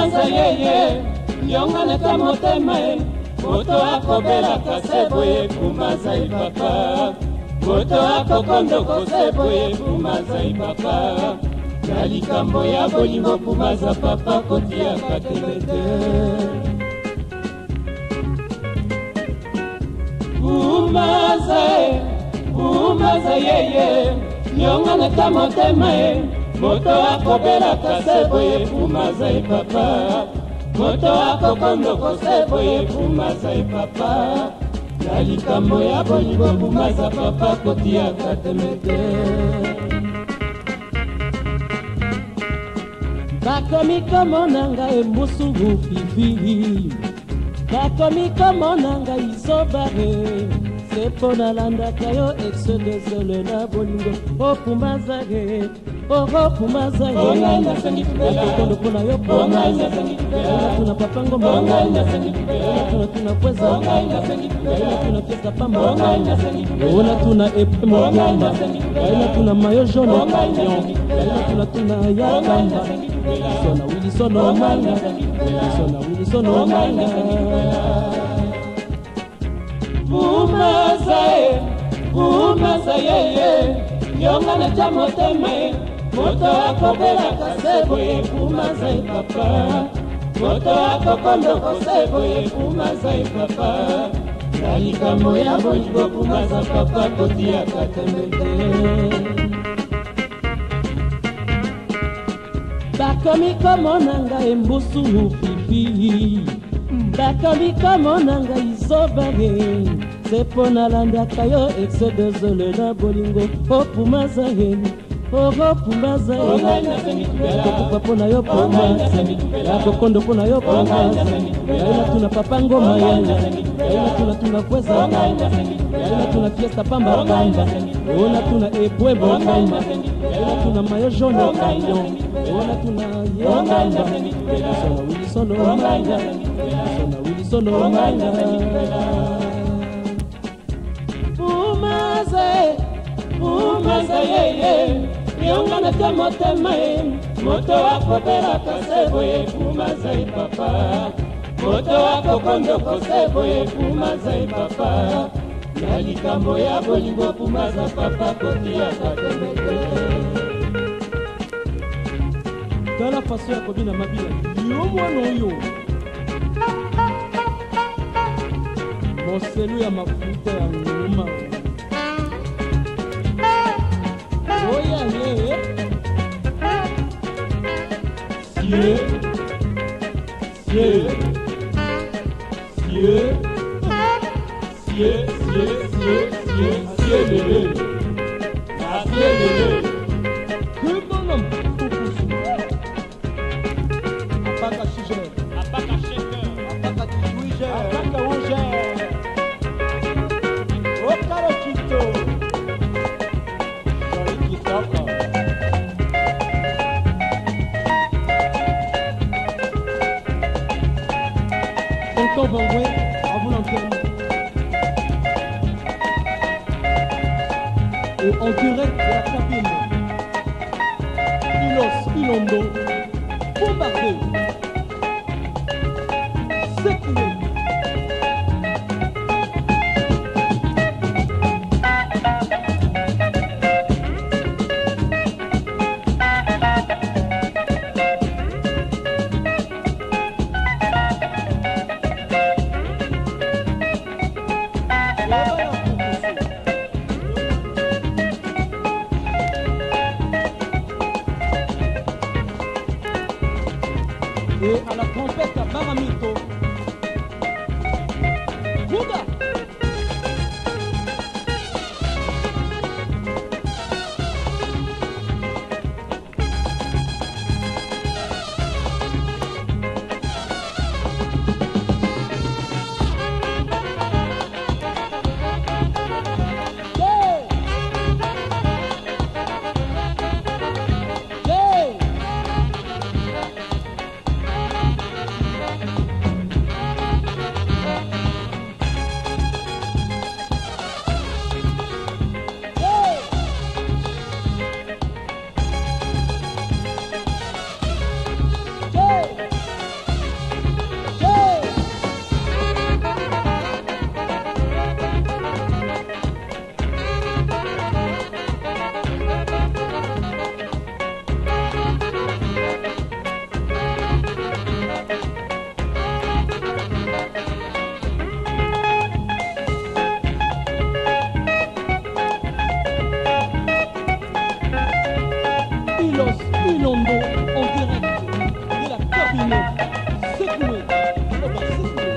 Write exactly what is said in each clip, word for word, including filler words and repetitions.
Pumaza yeye yonganaka motema moto akobelaka se boye Pumaza ipapa moto akokondoko se boye Pumaza ipapa na likambo ya bolingo Pumaza papa kotiaka telete Pumaza Pumaza yeye yonganaka motema moto akobelaka se boye Pumaza ipapa moto akokondoko se boye Pumaza ipapa na likambo ya bolingo Pumaza papa kotiaka temete bakomi komona ngai musungu fifi bakomi komona ngai izobare sepo nalandaka yo exe désolé na bolingo o Pumaza ge oh Pumaza ge okondo pona yo Pumaza tuna papango mbonga tuna tuna pweza tuna fiesta pamba ona tuna epe mbonga tuna mayo jaune tuna tuna ya kamba sona wili sono manga sona wili sono manga Pumaza Pumaza yeye yonganaka motema moto akobelaka se boye Pumaza ipapa moto akokondoko se boye Pumaza ipapa na likambo ya bolingo Pumaza papa kotiaka temete bakomi komona ngai mbusu fifi bakomi komona ngai izobare sepo nalandaka yo exe désolé na bolingo o Pumaza he o Pumaza yakokupa pona yo Pumaza yakokondo pona yo Pumaza yaina tuna papango mayanga yaina tuna tuna kweza yaina tuna fiesta pamba pamba ona tuna ebwebo pamba yaina tuna mayo jaune kanyon ona tuna yangamba sona wili sono manga sona wili sono manga Pumaza Pumaza yeye yonganaka motema moto akobelaka se boye Pumaza ipapa moto akokondoko se boye Pumaza ipapa na likambo ya bolingo Pumaza papa kotiaka temete tala faso ya kobina mabila yo mwana oyo moselu ya mafuta ya nguma oya ye sie sie sie sie sie sie sie sie lele na sie lele kubonom pupusu apaka shije apaka shike apaka tuije apaka uje okaro kito joli kitoko Tonton Vangwe à vous l'antenne et en direct de la cabine Ilos Ilondo bombardé secoué et à la trompette à Baramito. Bouga! Londo, en direct de la cabine. Secoué, on va secouer.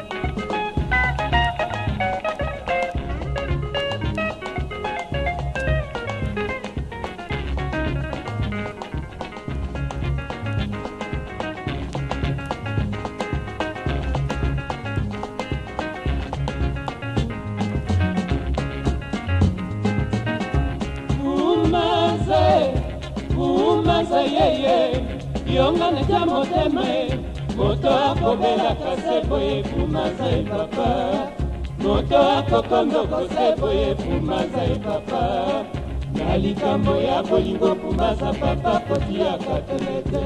Umaza yeye yonga neja motema moto akobelaka se boye kumaza e papa moto akokondoko se boye kumaza e papa na likambo ya bolingo kumaza papa kotiaka telete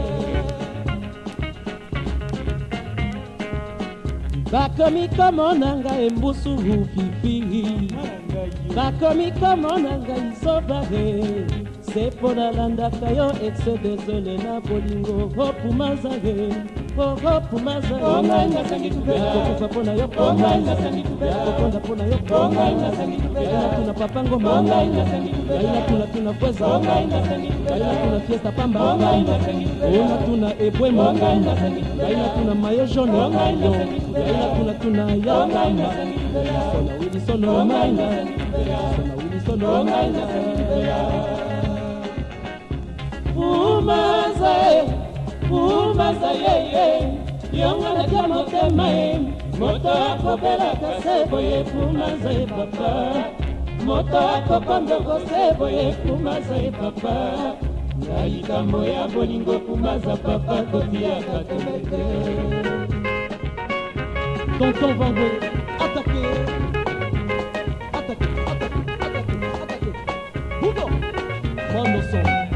bakomi komona ngai mbusu fifi bakomi komona ngai sobare c'est pour la landaka yo excès désolé na bolingo ho pumazaye ho ho pumazaye oh ngai na sangi tubela ko pona yo oh ngai na sangi tubela ko ponda pona yo oh ngai na sangi tubela tuna papango oh ngai na sangi tubela tuna tuna kweza oh ngai na sangi tubela tuna fiesta pamba oh ngai na sangi tubela tuna ebwe oh ngai na sangi tubela tuna mayo jaune oh ngai na sangi tubela tuna tuna ya oh ngai na sangi tubela sona wili sono oh ngai na sangi tubela sona wili sono oh ngai na sangi tubela Umaza, umaza yeye, yonga na kia motema e, moto akobela kasebo ye pumaza e papa, moto akokondoko sebo ye pumaza e papa, na likambo ya bolingo pumaza papa kotia katelete. Tonton Vangwe, attaquez, attaquez, attaquez, attaquez, attaquez, Bougon, prends nos sons.